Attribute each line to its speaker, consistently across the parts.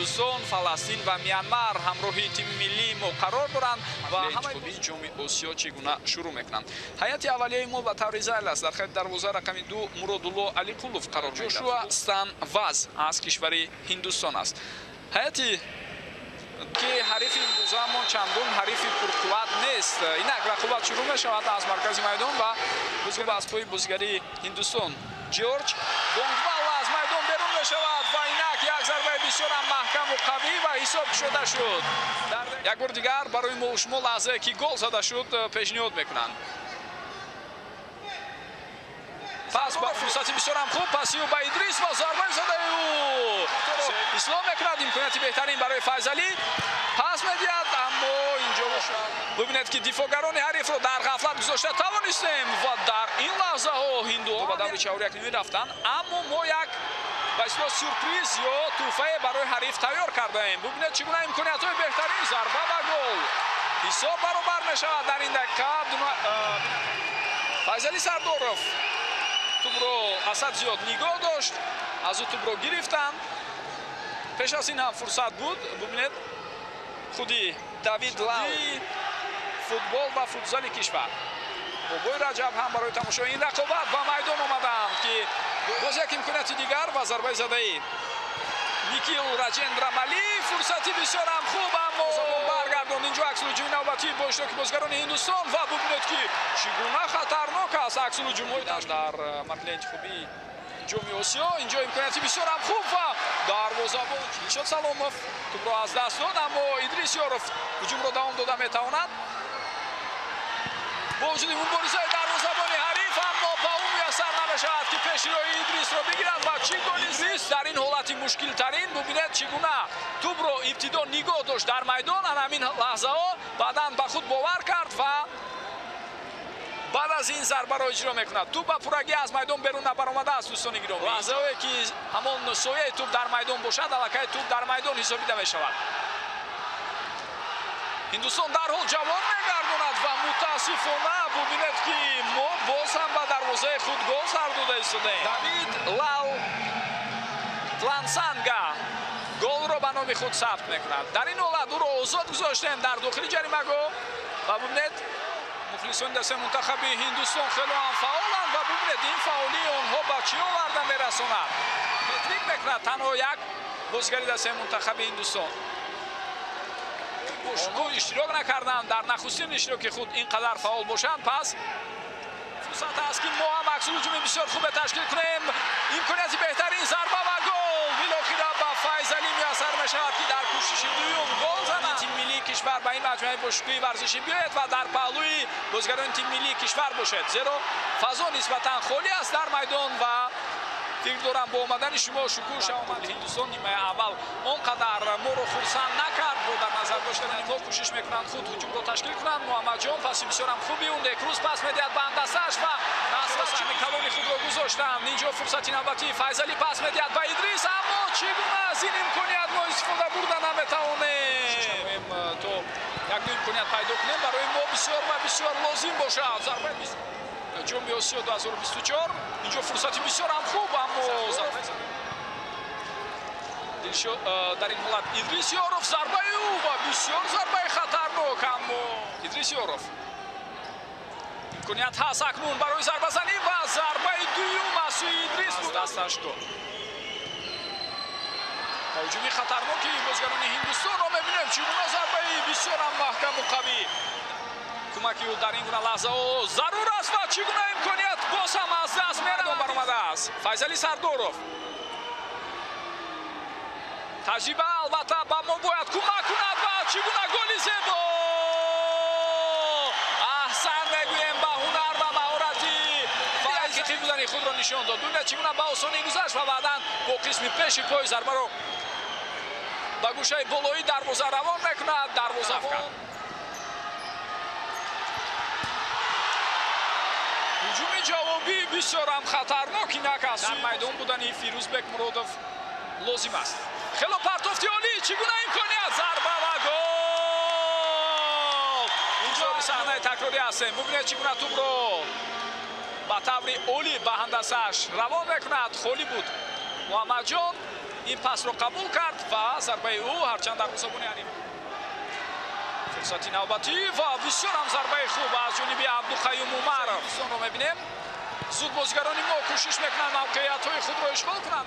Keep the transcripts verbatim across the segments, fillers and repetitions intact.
Speaker 1: هندوستان، فلسطین و میانمار همراهی تیم ملی ما قرار دارند و همه جام آسیا چگونه شروع میکنند. هیئت اولیه ما به طور ظاهر است در خط دروازه رقم دو مرادالله علیقلوف قرار میگیرد. جوشوا استان واز از کشور هندوستان است. هیئتی که حریف امروز ما چندان حریف پرقوت نیست. اینک رقابت شروع می شود از مرکز میدان و بازیگر از پای بازیگری هندوستان جورج بونگوال از میدان بیرون می شود و اینک یک ضربه بسیار محکم و قوی و حساب شده شد. یک بار دیگر برای ما شما لحظه که گل زده شد پیشنهاد میکنند. پس با فرصتی بسیار هم خوب پسی و با ادریس و ضربه زده او اصلاح میکند. امکانیتی بهترین برای فیضلی پس میدهد اما اینجا ببینید که دفاعگران حریف رو در غفلت گذاشته توانستیم و در این لحظه ها هندو به دور چهار یک نیمه رفتن اما ما یک به اصطلاح سورپریز یا توفه برای حریف تیار کرده ایم. ببینید چگونه امکانیت های بهترین ضربه و گل حساب برابر میشود در این دقیقه. فیضلی سردارف توپ رو اسد زیاد نگاه داشت از او توپ رو گرفتن. پیش از این هم فرصت بود. ببینید خودی داوید لاو فوتبال و فوتزال کشور بابای رجب هم برای تماشای این رقابت و میدان آمدند که باز یک امکانیت دیگر و ضربه زده ای نیکیل راجندرا مالی فرصتی بسیار هم خوب اما برگرداند. اینجا عکس الهجوم نوبتی با اشتراک بازیگران هندوستان و ببینید که چگونه خطرناک است عکس الهجوم در مرحله انتخابی جام آسیا. اینجا امکانیتی بسیار هم خوب و دروازه‌بان شد سلاموف توپ را از دست داد اما ادریس یاروف هجوم را دوام داده میتواند با وجود مبارزه دروازه‌بان حریف اما با اون میسر نمیشود که پیشروی ادریس را بگیرند و چی گل ادریس در این حالت مشکل ترین. ببینید چگونه توپ را ابتدا نگاه داشت در میدان همین لحظه ها بعداً به خود باور کرد و بعد از این ضربه را اجرا میکند. توپ با پورگی از میدان بیرون نبرآمده است دوستان گرامی. لحظه هایی که همان سایه توپ در میدان باشد الکی توپ در میدان حسابیده میشود. هندوستان در حال جواب میگرداند و متاسفانه ببینید که ما باز هم به دروازه خود گل سر داده ایستادیم. داوید لاو تلانسانگا گل را به نام خود ثبت میکند. در این حالت او را آزاد گذاشتیم در داخل جریمه و ببینید مخلصان دست منتخب هندوستان خیلی هم فعالند و ببینید این فعالی آنها با چی آورده میرساند. متریک میکند تنها یک بازیگری دست منتخب هندوستان. آنها اشتراک نکردند در نخستین اشتراک خود اینقدر فعال باشند. پس فرصت است که ما هم عکس الهجوم بسیار خوب تشکیل کنیم. امکانیت بهترین ضربه و گل بالاخره با فیضلی میسر میشود که در کوشش دوم گل زند. تیم ملی کشور به این مجموعه باشگاهی ورزشی بیاید و در پهلوی بازیگران تیم ملی کشور باشد زیرا فضا نسبتا خالی است در میدان و فکر دارم با آمدن شما شکوه شما هندوستان نیمه اول اونقدر ما رو خرسند نکرد رو در نظر داشتن. اینها کوشش میکنند خود هجوم رو تشکیل کنند. محمد جان پاسی بسیار هم خوبی اون یک روز پاس میدهد به اندازش و نصر چمی کلانی خود رو گذاشتند. اینجا فرصتی نوبتی فیضلی پاس میدهد به ادریس اما چگونه از این امکانیت ما استفاده بردن نمیتوانیم تو یک دو امکانیت پیدا کنیم برای ما بسیار و بسیار لازم باشد. ضربه جام آسیا دو هزار و بیست و چهار اینجا فرصتی بسیار هم خوب اما در این حالت ادریس یاروف ضربه او و بسیار ضربه خطرناک اما ادریس یاروف امکانیت هست اکنون برای ضربه زنی و ضربه دوم از سوی ادریس بود دستش داد. هجومی خطرناکی بازیگران هندوستان را میبینیم چگونه ضربه بسیار هم محکم و قوی کمکی او در این گونه لحظه ها ضرور است و چگونه امکانیت باز هم از دست میدان برآمده است. فیضلی سردارف تجربه البته با ما باید کمک کند و چگونه گلی زیبا احسن میگوییم با هنر و مهارتی حقیقی بودن خود را نشان داد. ببینید چگونه با آسانی گذشت و بعدا با قسم پیش پای ضربه را به گوشه بالایی دروازه روان میکند. دروازه افکن هجوم جوابی بسیار هم خطرناک اینک است. در میدان بودن فیروزبک مرادوف لازم است. خیلی پرتافتی عالی چگونه امکانیت ضربه و گل. اینجا صحنه تکراری هستیم. ببینید چگونه توپ رو با طور عالی به هندسش روان میکند. خالی بود محمد جان این پاس رو قبول کرد و ضربه او هرچند دروازه‌بان حریف. فرصتی نوبتی و بسیار هم ضربه خوب از جانب عبدالقیوم عمر رو می‌بینیم. زود بازیگران ما کوشش میکنن موقعیت‌های خود رو اشغال کنند.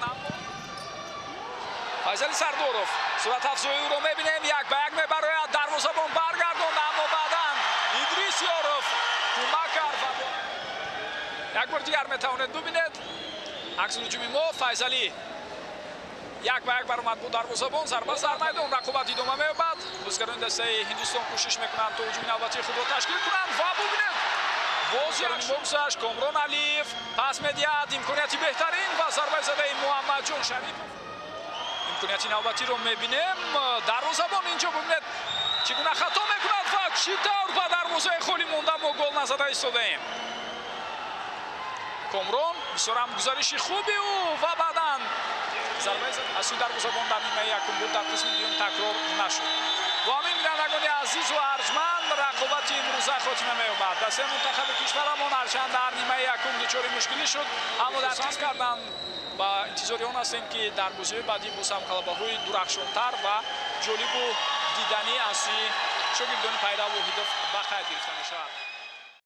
Speaker 1: فیصلی سردورف صورت افزایی او رو می‌بینیم، یک به یک میبره، دروازه‌بان برگرداند، اما بعداً ادریس یاروف کمک کرد. یک بار دیگر میتوانید ببینید عکس هجومی ما. فیصلی یک به یک برآمد بود دروازه‌بان، ضربه در میدان، رقابت ادامه می‌یابد. بازیگران دسته هندوستان کوشش میکنند تا هجوم نوبتی خود را تشکیل کنند و ببینید بازیگران بوکسش کامران علیف پس میدهد، امکانیتی بهترین و ضربه زده محمد جان شریف. امکانیتی نوبتی رو میبینیم، دروازه‌بان اینجا ببینید چگونه خطا میکند و چطور با دروازه خالی مونده ما گل نزده ایستادیم. کامران بسیار هم گزارشی خوبی او و بعداً ضربه زده از سوی دروازه‌بان در نیمه یکم بود، در قسم دوم تکرار نشد. و همین بینندگان عزیز و ارجمند رقابت امروزه خاتمه می‌یابد. دسته منتخب کشورمان هرچند در نیمه یکم دچار مشکلی شد، اما در چیز کردن و انتظاری آن هستیم که در بازی بعدی باز هم غلبه‌های درخشان‌تر و جالب و دیدنی از سوی شاگردان پیدا و هدف به خیر گرفته می‌شود.